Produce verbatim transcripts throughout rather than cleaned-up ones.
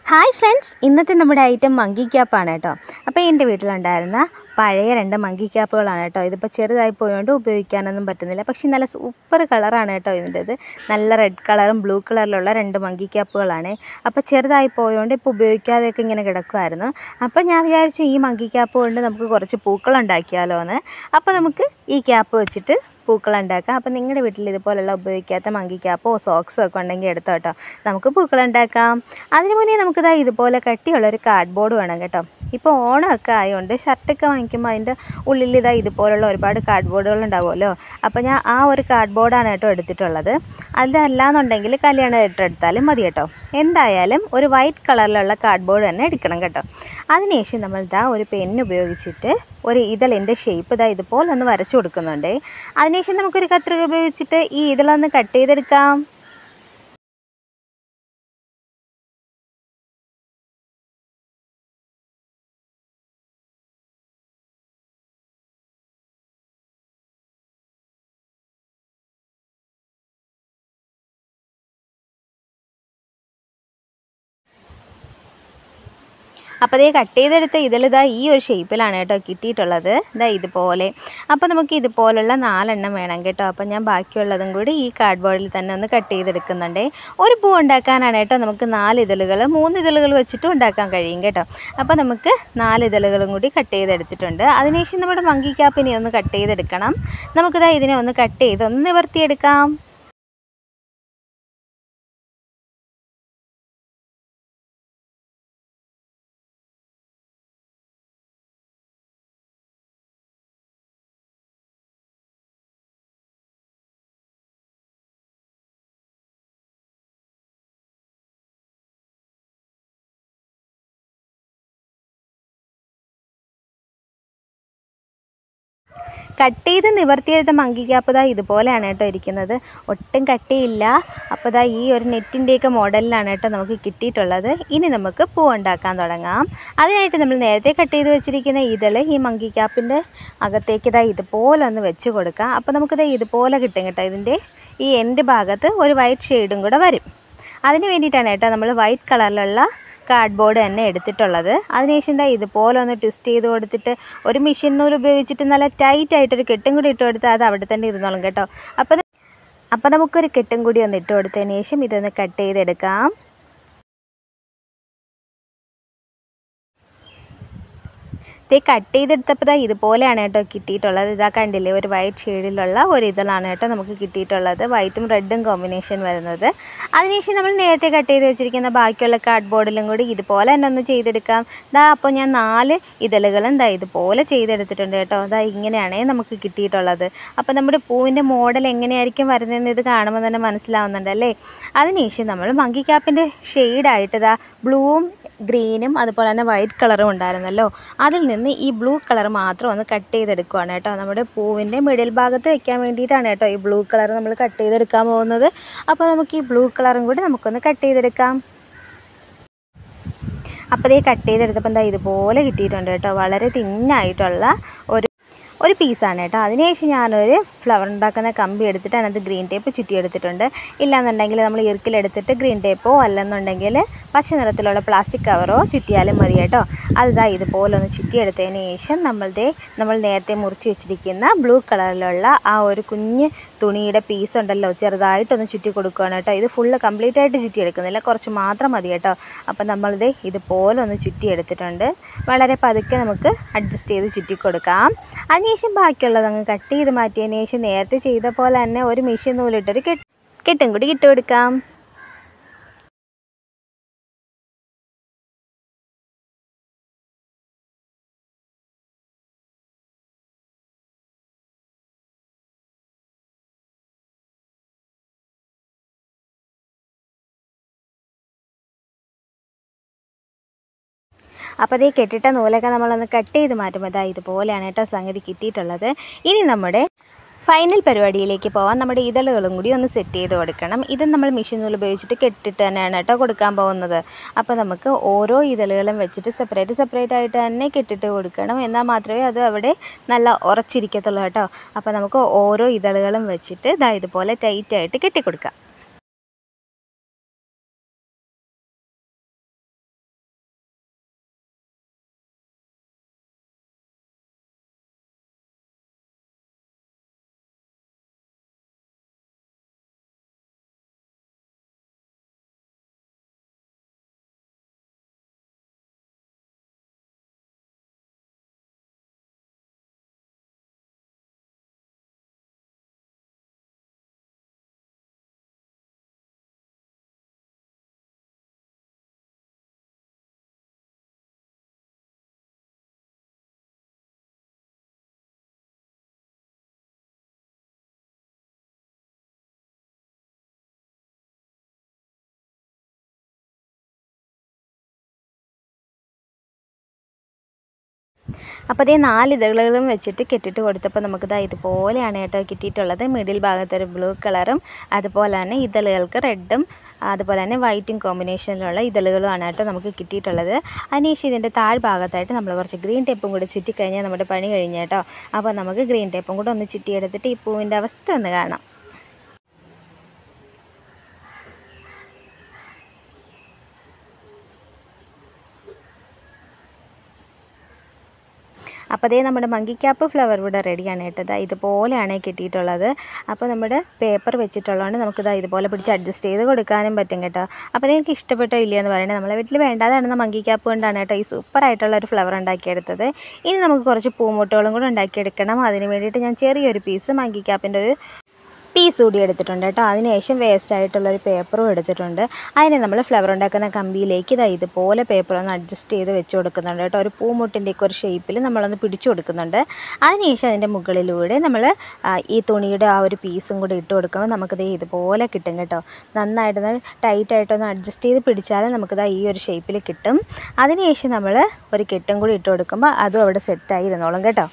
Hi friends, ഇന്നത്തെ നമ്മുടെ item monkey ക്യാപ്പാണ് കേട്ടോ. അപ്പോൾ എൻ്റെ വീട്ടിലുണ്ടായിരുന്ന പഴയ രണ്ട് മങ്കി ക്യാപ്പുകളാണ് കേട്ടോ. ഇതിപ്പോൾ ചെറുതായി പോയതുകൊണ്ട് ഉപയോഗിക്കാനൊന്നും പറ്റുന്നില്ല. പക്ഷേ നല്ല സൂപ്പർ കളറാണ് കേട്ടോ ഇതിൻ്റെത്. നല്ല റെഡ് കളറും ബ്ലൂ കളറിലുള്ള രണ്ട് മങ്കി ക്യാപ്പുകളാണ്. അപ്പോൾ ചെറുതായി പോയതുകൊണ്ട് ഇപ്പോൾ ഉപയോഗിക്കാതെയൊക്കെ ഇങ്ങനെ കിടക്കുമായിരുന്നു. അപ്പോൾ ഞാൻ വിചാരിച്ചു ഈ മങ്കി ക്യാപ്പ് കൊണ്ട് നമുക്ക് കുറച്ച് പൂക്കളുണ്ടാക്കിയാലോ എന്ന്. അപ്പോൾ നമുക്ക് ഈ ക്യാപ്പ് വെച്ചിട്ട് പൂക്കളുണ്ടാക്കാം. അപ്പോൾ നിങ്ങളുടെ വീട്ടിൽ ഇതുപോലുള്ള ഉപയോഗിക്കാത്ത മങ്കി ക്യാപ്പോ സോക്സോ ഒക്കെ ഉണ്ടെങ്കിൽ എടുത്തോ കേട്ടോ. നമുക്ക് പൂക്കളുണ്ടാക്കാം. അതിന് മുന്നേ നമുക്കിതാ ഇതുപോലെ കട്ടിയുള്ളൊരു കാർഡ് ബോർഡ് വേണം കേട്ടോ. ഇപ്പോൾ ഓണമൊക്കെ ആയതുകൊണ്ട് ഷർട്ടൊക്കെ വാങ്ങിക്കുമ്പോൾ അതിൻ്റെ ഉള്ളിൽ ഇതാ ഇതുപോലുള്ള ഒരുപാട് കാർഡ് ബോർഡുകൾ ഉണ്ടാവുമല്ലോ. അപ്പോൾ ഞാൻ ആ ഒരു കാർഡ് ബോർഡാണ് കേട്ടോ എടുത്തിട്ടുള്ളത്. അതല്ലാന്നുണ്ടെങ്കിൽ കല്യാണ ലെറ്റർ എടുത്താലും മതി കേട്ടോ. എന്തായാലും ഒരു വൈറ്റ് കളറിലുള്ള കാർഡ് ബോർഡ് തന്നെ എടുക്കണം കേട്ടോ. അതിനുശേഷം നമ്മൾ ഇതാ ഒരു പെൻ ഉപയോഗിച്ചിട്ട് ഒരു ഇതളിൻ്റെ ഷേപ്പ് ഇതാ ഇതുപോലെ ഒന്ന് വരച്ചു കൊടുക്കുന്നുണ്ട്. അതിനുശേഷം നമുക്കൊരു കത്രിക ഉപയോഗിച്ചിട്ട് ഈ ഇതളൊന്ന് കട്ട് ചെയ്തെടുക്കാം. അപ്പോൾ അതേ കട്ട് ചെയ്തെടുത്ത ഇതിലിതാ ഈ ഒരു ഷേപ്പിലാണ് കേട്ടോ കിട്ടിയിട്ടുള്ളത്. ഇതാ ഇതുപോലെ. അപ്പോൾ നമുക്ക് ഇതുപോലുള്ള നാലെണ്ണം വേണം കേട്ടോ. അപ്പോൾ ഞാൻ ബാക്കിയുള്ളതും കൂടി ഈ കാർഡ് ബോർഡിൽ തന്നെ ഒന്ന് കട്ട് ചെയ്തെടുക്കുന്നുണ്ട്. ഒരു പൂ ഉണ്ടാക്കാനാണ് കേട്ടോ നമുക്ക് നാല് ഇതളുകൾ മൂന്ന് ഇതളുകൾ വെച്ചിട്ടും ഉണ്ടാക്കാൻ കഴിയും കേട്ടോ. അപ്പോൾ നമുക്ക് നാല് ഇതളുകളും കൂടി കട്ട് ചെയ്തെടുത്തിട്ടുണ്ട്. അതിനുശേഷം നമ്മുടെ മങ്കി ക്യാപ്പിനെ ഒന്ന് കട്ട് ചെയ്തെടുക്കണം. നമുക്കിതാ ഇതിനെ ഒന്ന് കട്ട് ചെയ്ത് ഒന്ന് നിവർത്തിയെടുക്കാം. കട്ട് ചെയ്ത് നിവർത്തിയെടുത്ത മങ്കി ക്യാപ്പ് ഇതാ ഇതുപോലെയാണ് കേട്ടോ ഇരിക്കുന്നത്. ഒട്ടും കട്ടിയില്ല. അപ്പോൾ ഇതാ ഈ ഒരു നെറ്റിൻ്റെയൊക്കെ മോഡലിലാണ് കേട്ടോ നമുക്ക് കിട്ടിയിട്ടുള്ളത്. ഇനി നമുക്ക് പൂ ഉണ്ടാക്കാൻ തുടങ്ങാം. അതിനായിട്ട് നമ്മൾ നേരത്തെ കട്ട് ചെയ്ത് വെച്ചിരിക്കുന്ന ഇതൾ ഈ മങ്കി ക്യാപ്പിൻ്റെ അകത്തേക്ക് ഇതാ ഇതുപോലെ ഒന്ന് വെച്ച് കൊടുക്കാം. അപ്പോൾ നമുക്കിത് ഇതുപോലെ കിട്ടും കേട്ടോ. ഇതിൻ്റെ ഈ എൻഡ് ഭാഗത്ത് ഒരു വൈറ്റ് ഷെയ്ഡും കൂടെ വരും. അതിന് വേണ്ടിയിട്ടാണ് കേട്ടോ നമ്മൾ വൈറ്റ് കളറിലുള്ള കാർഡ് ബോർഡ് തന്നെ എടുത്തിട്ടുള്ളത്. അതിനുശേഷം എന്താ ഇതുപോലെ ഒന്ന് ട്വിസ്റ്റ് ചെയ്ത് കൊടുത്തിട്ട് ഒരു മെഷീൻ നൂല് ഉപയോഗിച്ചിട്ട് നല്ല ടൈറ്റായിട്ടൊരു കെട്ടും കൂടി ഇട്ട് കൊടുത്താൽ അത് അവിടെ തന്നെ ഇരുന്നോളും കേട്ടോ. അപ്പോൾ അപ്പോൾ നമുക്കൊരു കെട്ടും കൂടി ഒന്ന് ഇട്ട് കൊടുത്തതിന് ശേഷം ഇതൊന്ന് കട്ട് ചെയ്തെടുക്കാം. ഇത് കട്ട് ചെയ്തെടുത്തപ്പോൾ ഇതുപോലെയാണ് കേട്ടോ കിട്ടിയിട്ടുള്ളത്. ഇതാ കണ്ടില്ലേ, ഒരു വൈറ്റ് ഷെയ്ഡിലുള്ള ഒരു ഇതളാണ് കേട്ടോ നമുക്ക് കിട്ടിയിട്ടുള്ളത്. വൈറ്റും റെഡും കോമ്പിനേഷൻ വരുന്നത്. അതിനുശേഷം നമ്മൾ നേരത്തെ കട്ട് ചെയ്ത് വെച്ചിരിക്കുന്ന ബാക്കിയുള്ള കാർഡ് ബോർഡിലും കൂടി ഇതുപോലെ തന്നെ ഒന്ന് ചെയ്തെടുക്കാം. ഇതാ അപ്പോൾ ഞാൻ നാല് ഇതളുകളും ഇതാ ഇതുപോലെ ചെയ്തെടുത്തിട്ടുണ്ട് കേട്ടോ. അതാ ഇങ്ങനെയാണ് നമുക്ക് കിട്ടിയിട്ടുള്ളത്. അപ്പോൾ നമ്മുടെ പൂവിൻ്റെ മോഡൽ എങ്ങനെയായിരിക്കും വരുന്നതെന്ന് ഇത് കാണുമ്പോൾ തന്നെ മനസ്സിലാവുന്നുണ്ട് അല്ലേ. അതിനുശേഷം നമ്മൾ മങ്കി ക്യാപ്പിൻ്റെ ഷെയ്ഡായിട്ട് ഇതാ ബ്ലൂവും ഗ്രീനും അതുപോലെ തന്നെ വൈറ്റ് കളറും ഉണ്ടായിരുന്നല്ലോ. അതിൽ നിന്ന് ഈ ബ്ലൂ കളർ മാത്രം ഒന്ന് കട്ട് ചെയ്തെടുക്കുകയാണ് കേട്ടോ. നമ്മുടെ പൂവിൻ്റെ മിഡിൽ ഭാഗത്ത് വെക്കാൻ വേണ്ടിയിട്ടാണ് കേട്ടോ ഈ ബ്ലൂ കളർ നമ്മൾ കട്ട് ചെയ്തെടുക്കാൻ പോകുന്നത്. അപ്പോൾ നമുക്ക് ഈ ബ്ലൂ കളറും കൂടി നമുക്കൊന്ന് കട്ട് ചെയ്തെടുക്കാം. അപ്പോൾ ഇതേ കട്ട് ചെയ്തെടുത്തപ്പോൾ എന്താ ഇതുപോലെ കിട്ടിയിട്ടുണ്ട് കേട്ടോ. വളരെ തിന്നായിട്ടുള്ള ഒരു ഒരു പീസാണ് കേട്ടോ. അതിനുശേഷം ഞാനൊരു ഫ്ലവർ ഉണ്ടാക്കുന്ന കമ്പി എടുത്തിട്ട് അതിനകത്ത് ഗ്രീൻ ടേപ്പ് ചുറ്റിയെടുത്തിട്ടുണ്ട്. ഇല്ലാന്നുണ്ടെങ്കിൽ നമ്മൾ ഇറുക്കിലെടുത്തിട്ട് ഗ്രീൻ ടേപ്പോ അല്ലെന്നുണ്ടെങ്കിൽ പച്ച നിറത്തിലുള്ള പ്ലാസ്റ്റിക് കവറോ ചുറ്റിയാലും മതി കേട്ടോ. അതിതാ ഇതുപോലെ ഒന്ന് ചുറ്റിയെടുത്തതിന് ശേഷം നമ്മളുടെ നമ്മൾ നേരത്തെ മുറിച്ച് വെച്ചിരിക്കുന്ന ബ്ലൂ കളറിലുള്ള ആ ഒരു കുഞ്ഞ് തുണിയുടെ പീസ് ഉണ്ടല്ലോ, ചെറുതായിട്ടൊന്ന് ചുറ്റി കൊടുക്കുകയാണ് കേട്ടോ. ഇത് ഫുള്ള് കംപ്ലീറ്റ് ആയിട്ട് ചുറ്റിയെടുക്കുന്നില്ല, കുറച്ച് മാത്രം മതി കേട്ടോ. അപ്പോൾ നമ്മളിത് ഇതുപോലെ ഒന്ന് ചുറ്റിയെടുത്തിട്ടുണ്ട്. വളരെ പതുക്കെ നമുക്ക് അഡ്ജസ്റ്റ് ചെയ്ത് ചുറ്റി കൊടുക്കാം. അതിനുശേഷം ബാക്കിയുള്ളത് അങ്ങ് കട്ട് ചെയ്ത് മാറ്റിയതിന് ശേഷം നേരത്തെ ചെയ്ത പോലെ തന്നെ ഒരു മെഷീൻ നൂലിട്ടൊരു കെട്ട് കെട്ടും കൂടി ഇട്ട് കൊടുക്കാം. അപ്പോൾ അതേ കെട്ടിട്ട നൂലൊക്കെ നമ്മളൊന്ന് കട്ട് ചെയ്ത് മാറ്റുമ്പോൾ ഇതാ ഇതുപോലെയാണ് കേട്ടോ സംഗതി കിട്ടിയിട്ടുള്ളത്. ഇനി നമ്മുടെ ഫൈനൽ പരിപാടിയിലേക്ക് പോവാം. നമ്മുടെ ഇതളുകളും കൂടി ഒന്ന് സെറ്റ് ചെയ്ത് കൊടുക്കണം. ഇത് നമ്മൾ മെഷീൻ നൂൽ ഉപയോഗിച്ചിട്ട് കെട്ടിട്ട് തന്നെയാണ് കേട്ടോ കൊടുക്കാൻ പോകുന്നത്. അപ്പോൾ നമുക്ക് ഓരോ ഇതളുകളും വെച്ചിട്ട് സെപ്പറേറ്റ് സെപ്പറേറ്റ് ആയിട്ട് തന്നെ കെട്ടിട്ട് കൊടുക്കണം. എന്നാൽ മാത്രമേ അത് അവിടെ നല്ല ഉറച്ചിരിക്കത്തുള്ളൂ കേട്ടോ. അപ്പോൾ നമുക്ക് ഓരോ ഇതളുകളും വെച്ചിട്ട് ഇതാ ഇതുപോലെ ടൈറ്റായിട്ട് കെട്ടിക്കൊടുക്കാം. അപ്പോൾ അതേ നാല് ഇതളുകളും വെച്ചിട്ട് കെട്ടിട്ട് കൊടുത്തപ്പോൾ നമുക്കിതാ ഇതുപോലെയാണ് കേട്ടോ കിട്ടിയിട്ടുള്ളത്. മിഡിൽ ഭാഗത്തൊരു ബ്ലൂ കളറും അതുപോലെ തന്നെ ഇതളുകൾക്ക് റെഡും അതുപോലെ തന്നെ വൈറ്റും കോമ്പിനേഷനിലുള്ള ഇതളുകളുമാണ് കേട്ടോ നമുക്ക് കിട്ടിയിട്ടുള്ളത്. അതിനുശേഷം ഇതിൻ്റെ താഴ്ഭാഗത്തായിട്ട് നമ്മൾ കുറച്ച് ഗ്രീൻ ടേപ്പും കൂടി ചുറ്റിക്കഴിഞ്ഞാൽ നമ്മുടെ പണി കഴിഞ്ഞു കേട്ടോ. അപ്പോൾ നമുക്ക് ഗ്രീൻ ടേപ്പും കൂടെ ഒന്ന് ചുറ്റിയെടുത്തിട്ട് ഈ പൂവിൻ്റെ അവസ്ഥ ഒന്ന് കാണാം. അപ്പോൾ അതേ നമ്മുടെ മങ്കി ക്യാപ്പ് ഫ്ലവർ ഇവിടെ റെഡിയാണ് കേട്ടത്. ഇതുപോലെയാണ് കിട്ടിയിട്ടുള്ളത്. അപ്പോൾ നമ്മുടെ പേപ്പർ വെച്ചിട്ടുള്ളതുകൊണ്ട് നമുക്കിത് ഇതുപോലെ പിടിച്ച് അഡ്ജസ്റ്റ് ചെയ്ത് കൊടുക്കാനും പറ്റും കേട്ടോ. അപ്പോൾ നിങ്ങൾക്ക് ഇഷ്ടപ്പെട്ടോ ഇല്ലയോ എന്ന് പറയണേ. നമ്മളെ വീട്ടിൽ വേണ്ടാതാണെന്ന മങ്കി ക്യാപ്പ് കൊണ്ടാണ് കേട്ടോ ഈ സൂപ്പറായിട്ടുള്ള ഒരു ഫ്ലവർ ഉണ്ടാക്കിയെടുത്തത്. ഇനി നമുക്ക് കുറച്ച് പൂമുട്ടുകളും കൂടെ ഉണ്ടാക്കിയെടുക്കണം. അതിന് വേണ്ടിയിട്ട് ഞാൻ ചെറിയൊരു പീസ് മങ്കി ക്യാപ്പിൻ്റെ ഒരു പീസ് കൂടി എടുത്തിട്ടുണ്ട് കേട്ടോ. അതിനുശേഷം വേസ്റ്റ് ആയിട്ടുള്ളൊരു പേപ്പറും എടുത്തിട്ടുണ്ട്. അതിനെ നമ്മൾ ഫ്ലവർ ഉണ്ടാക്കുന്ന കമ്പിയിലേക്ക് ഇതാ ഇതുപോലെ പേപ്പർ ഒന്ന് അഡ്ജസ്റ്റ് ചെയ്ത് വെച്ച് കൊടുക്കുന്നുണ്ട് കേട്ടോ. ഒരു പൂമുട്ടിൻ്റെയൊക്കെ ഒരു ഷേപ്പിൽ നമ്മളൊന്ന് പിടിച്ചു കൊടുക്കുന്നുണ്ട്. അതിനുശേഷം അതിൻ്റെ മുകളിലൂടെ നമ്മൾ ഈ തുണിയുടെ ആ ഒരു പീസും കൂടി ഇട്ട് കൊടുക്കുമ്പോൾ നമുക്കിത് ഇതുപോലെ കിട്ടും കേട്ടോ. നന്നായിട്ടൊന്ന് ടൈറ്റായിട്ടൊന്ന് അഡ്ജസ്റ്റ് ചെയ്ത് പിടിച്ചാൽ നമുക്കിത് ഈ ഒരു ഷേപ്പിൽ കിട്ടും. അതിനുശേഷം നമ്മൾ ഒരു കെട്ടും കൂടി ഇട്ട് കൊടുക്കുമ്പോൾ അതും അവിടെ സെറ്റായി ഇരുന്നോളും കേട്ടോ.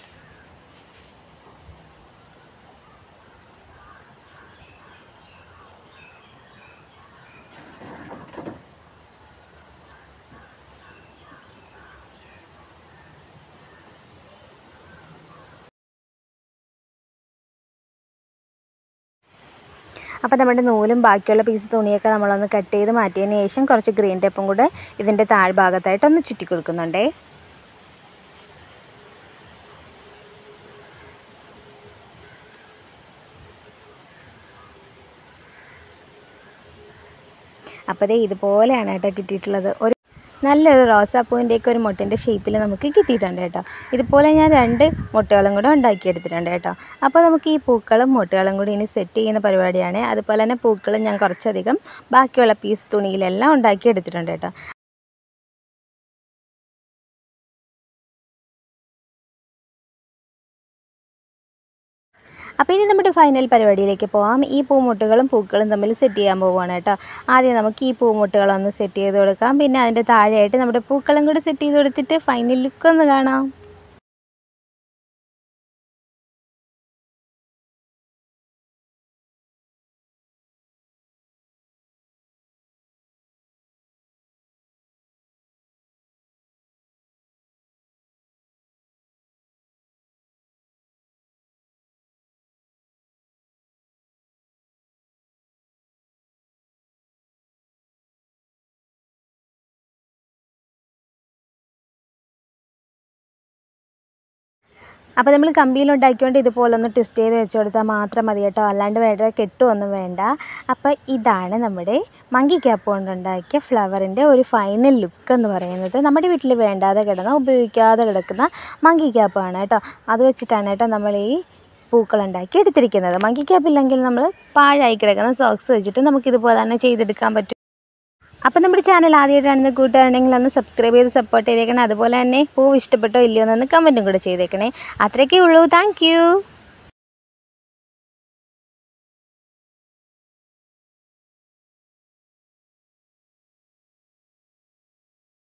അപ്പോൾ നമ്മുടെ നൂലും ബാക്കിയുള്ള പീസ് തുണിയൊക്കെ നമ്മളൊന്ന് കട്ട് ചെയ്ത് മാറ്റിയതിന് ശേഷം കുറച്ച് ഗ്രീൻ ടേപ്പും കൂടെ ഇതിൻ്റെ താഴ്ഭാഗത്തായിട്ട് ഒന്ന് ചുറ്റി കൊടുക്കുന്നുണ്ടേ. അപ്പോൾ ദേ ഇതുപോലെയാണ് കേട്ടോ കിട്ടിയിട്ടുള്ളത്. ഒരു നല്ലൊരു റോസാപ്പൂവിൻ്റെയൊക്കെ ഒരു മുട്ടിൻ്റെ ഷേപ്പിൽ നമുക്ക് കിട്ടിയിട്ടുണ്ട് കേട്ടോ. ഇതുപോലെ ഞാൻ രണ്ട് മുട്ടകളും കൂടെ ഉണ്ടാക്കിയെടുത്തിട്ടുണ്ട് കേട്ടോ. അപ്പോൾ നമുക്ക് ഈ പൂക്കളും മുട്ടകളും കൂടി ഇനി സെറ്റ് ചെയ്യുന്ന പരിപാടിയാണ്. അതുപോലെ തന്നെ പൂക്കളും ഞാൻ കുറച്ചധികം ബാക്കിയുള്ള പീസ് തുണിയിലെല്ലാം ഉണ്ടാക്കിയെടുത്തിട്ടുണ്ട് കേട്ടോ. അപ്പോൾ ഇനി നമ്മുടെ ഫൈനൽ പരിപാടിയിലേക്ക് പോകാം. ഈ പൂമുട്ടുകളും പൂക്കളും തമ്മിൽ സെറ്റ് ചെയ്യാൻ പോവുകയാണ് കേട്ടോ. ആദ്യം നമുക്ക് ഈ പൂമുട്ടുകളൊന്ന് സെറ്റ് ചെയ്ത് കൊടുക്കാം. പിന്നെ അതിൻ്റെ താഴെയായിട്ട് നമ്മുടെ പൂക്കളും കൂടി സെറ്റ് ചെയ്ത് കൊടുത്തിട്ട് ഫൈനൽ ലുക്ക് ഒന്ന് കാണാം. അപ്പോൾ നമ്മൾ കമ്പിയിൽ ഉണ്ടാക്കിക്കൊണ്ട് ഇതുപോലെ ഒന്ന് ട്വിസ്റ്റ് ചെയ്ത് വെച്ച് കൊടുത്താൽ മാത്രം മതി കേട്ടോ. അല്ലാണ്ട് വേറെ കെട്ടുമൊന്നും വേണ്ട. അപ്പോൾ ഇതാണ് നമ്മുടെ മങ്കി ക്യാപ്പ് കൊണ്ടുണ്ടാക്കിയ ഫ്ലവറിൻ്റെ ഒരു ഫൈനൽ ലുക്ക് എന്ന് പറയുന്നത്. നമ്മുടെ വീട്ടിൽ വേണ്ടാതെ കിടന്ന ഉപയോഗിക്കാതെ കിടക്കുന്ന മങ്കി ക്യാപ്പാണ് കേട്ടോ. അത് വെച്ചിട്ടാണ് കേട്ടോ നമ്മൾ ഈ പൂക്കളുണ്ടാക്കി എടുത്തിരിക്കുന്നത്. മങ്കി ക്യാപ്പ് ഇല്ലെങ്കിൽ നമ്മൾ പാഴായി കിടക്കുന്ന സോക്സ് വെച്ചിട്ട് നമുക്കിതുപോലെ തന്നെ ചെയ്തെടുക്കാൻ പറ്റും. അപ്പോൾ നമ്മുടെ ചാനൽ ആദ്യമായിട്ടാണെന്ന് കൂട്ടുകാരുണ്ടെങ്കിൽ ഒന്ന് സബ്സ്ക്രൈബ് ചെയ്ത് സപ്പോർട്ട് ചെയ്തേക്കണേ. അതുപോലെ തന്നെ പൂവ് ഇഷ്ടപ്പെട്ടോ ഇല്ലയോ എന്നൊന്ന് കമൻറ്റും കൂടെ ചെയ്തേക്കണേ. അത്രയൊക്കെ ഉള്ളൂ. താങ്ക്